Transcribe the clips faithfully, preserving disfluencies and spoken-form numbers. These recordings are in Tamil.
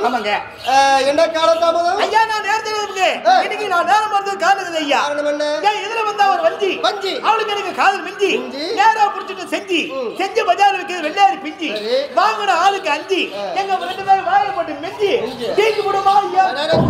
ஆமாங்க. என்ன காலதாமதம் ஐயா? நான் நேரத்துல இருக்கு. இன்னைக்கு நான் நேரம் வந்து காணுது ஐயா. காரணம் என்ன? ஏன் இதுல வந்தா ஒரு வஞ்சி வஞ்சி அவளுக்கு எனக்கு காதல் மிஞ்சி நேரா புடிச்சிட்டு செஞ்சி செஞ்சு பஜார் வைக்கிறது வெள்ளாரி பிஞ்சி வாங்கின ஆளுக்கு அஞ்சி எங்க ரெண்டு பேரும் வாயை போட்டு மிஞ்சி தீக்கு விடுமா ஐயா?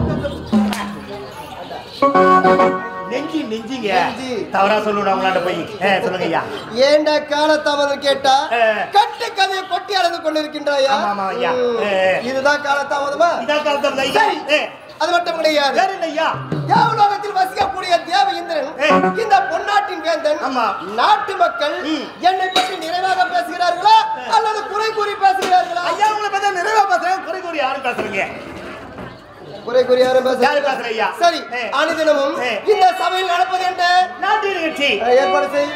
நெஞ்சி நெஞ்சிங்க தவறா சொல்லுடா உங்களாண்ட போய் சொல்லுங்க ஐயா. ஏண்டா காலதாமதம் கேட்டா கட்டு கதையை கொட்டி அளந்து கொண்டிருக்கின்றாயா? ஆமா ஐயா. இதுதான் காலதாமதமா? இதான் காலதாமதம் ஐயா. அது மட்டும் கிடையாது. வேற என்ன ஐயா? தேவலோகத்தில் வசிக்கக்கூடிய தேவ இந்திரன் இந்த பொன்னாட்டின் வேந்தன் நாட்டு மக்கள் என்னை பற்றி நிறைவாக பேசுகிறார்களா அல்லது குறை கூறி பேசுகிறார்களா? ஐயா உங்களை பார்த்தா நிறைவா பேசுறேன், குறை கூறி யாரும் பேசுறீங்க? குறை கூறி யாரும் பேசுறாங்க. சரி, அனுதினமும் இந்த சபையில் நடப்பது என்ன? நாட்டு நிகழ்ச்சி ஏற்பாடு செய்.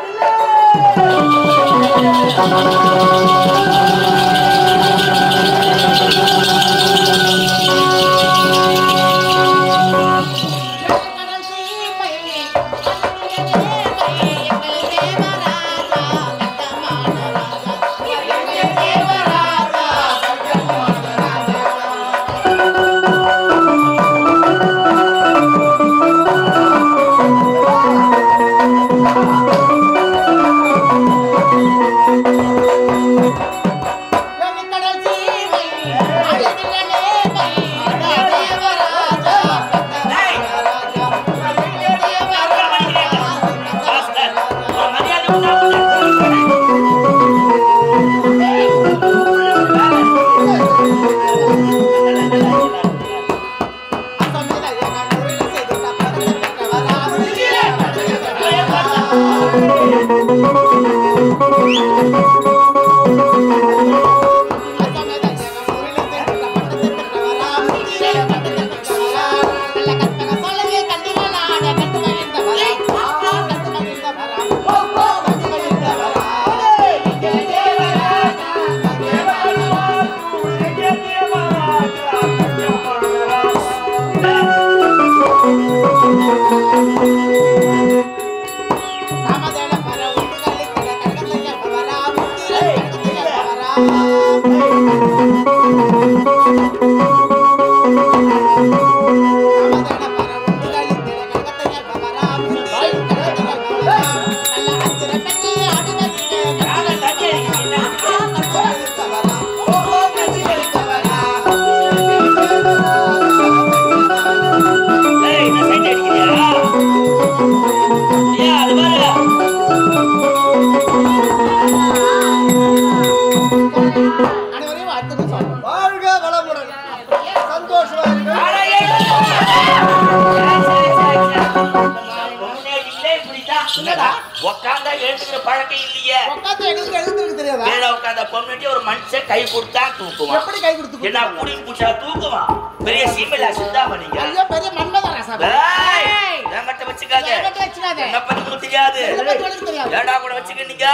உட்கார்ந்தா எழுதுகிற பழக்கம் இல்லையே. உட்கார்ந்து எழுதுற எழுதுறது தெரியாதா? கீழே உட்கார்ந்த பொண்ணுட்டி ஒரு மனுஷன் கை கொடுத்தா தூக்குவான். எப்படி கை கொடுத்து? என்ன கூடி பூச்சா தூக்குவான்? பெரிய சீமையில சிந்தாமணிங்க. ஐயா பெரிய மன்மதன் ராசா. ஏய் என்கிட்ட வச்சுக்காத. என்கிட்ட வச்சுக்காத. என்ன பண்ணு தெரியாது. என்ன பண்ணு தெரியாது. ஏடா கூட வச்சுக்கிட்டீங்க.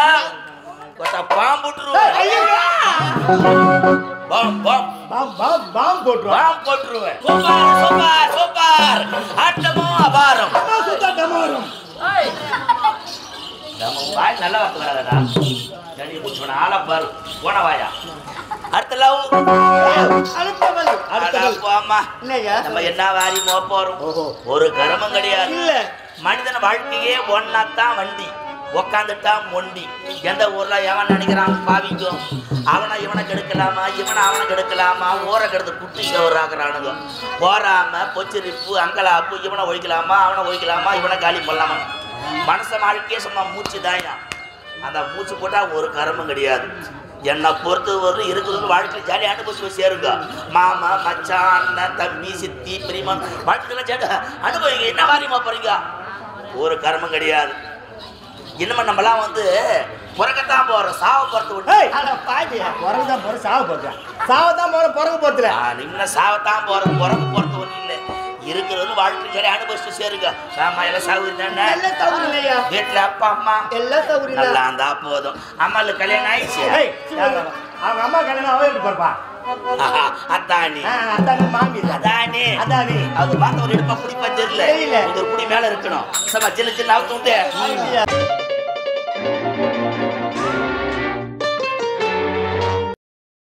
கொட்ட பாம்பு விட்டுருவேன். Bomb bomb bomb bomb bomb போட்டுருவேன். பாம் போட்டுருவேன். Super super super. ஆட்டமோ அபாரம். டமாரம். ஏய் நம்ம வாய் நல்லா வரலடா. தண்ணி குடிச்சோன ஆள பாரு. போன வாயா. அடுத்த லவ். அடுத்த லவ். அடுத்த லவ். போமா. இல்லையா? நம்ம என்ன வாரி மோ போறோம். ஒரு கர்மம் கிடையாது. இல்ல. மனிதன் வாழ்க்கையே ஒண்ணாத்தான் வண்டி. உக்காந்துட்டா மொண்டி. எந்த ஊர்ல எவன் நினைக்கிறான் பாவிக்கும். அவனை இவனை கெடுக்கலாமா, இவனை அவனை கெடுக்கலாமா, ஓர கெடுத்து குட்டி சவராக்குறானுங்க. போறாம பொச்சிரிப்பு அங்கலாப்பு, இவனை ஒழிக்கலாமா, அவனை ஒழிக்கலாமா, இவனை காலி பண்ணலாமா. மனச வாழ்க்கையே சும்மா மூச்சு தாயா. அந்த மூச்சு போட்டா ஒரு கர்மம் கிடையாது. என்னை பொறுத்த ஒரு இருக்கிறது வாழ்க்கையில் ஜாலியாக அனுபவிச்சு சேருங்க. மாமா மச்சான் அண்ணன் தம்பி சித்தி பெரியமான் வாழ்க்கையெல்லாம் சேர்ந்து அனுபவிங்க. என்ன வாரியமா போறீங்க? ஒரு கர்மம் கிடையாது. இன்னும் நம்மளாம் வந்து பிறக்கத்தான் போறோம், சாவ போறது விட்டு பிறகுதான் போற சாவ போறேன் சாவத்தான் போற பிறகு போத்துல இன்னும் சாவத்தான் போறது பிறகு போறது ஒண்ணு இல்லை. இருக்கிறது வாழ்க்கை சரி அனுபவிச்சு சேருங்க. ஆமா எல்லாம் சௌகரியம் எல்லாம் சௌகரியம் இல்லையா? வீட்டுல அப்பா அம்மா எல்லாம் சௌகரியம் நல்லா இருந்தா போதும். அம்மாளுக்கு கல்யாணம் ஆயிடுச்சு. அவங்க அம்மா கல்யாணம் அவ எப்படி பார்ப்பா? அத்தானி அத்தானி மாமி அதானி அதானி அது பார்த்த ஒரு எடுப்பா குடிப்பா தெரியல. ஒரு குடி மேல இருக்கணும். சமா ஜில்லு ஜில்லு அவுத்து விட்டு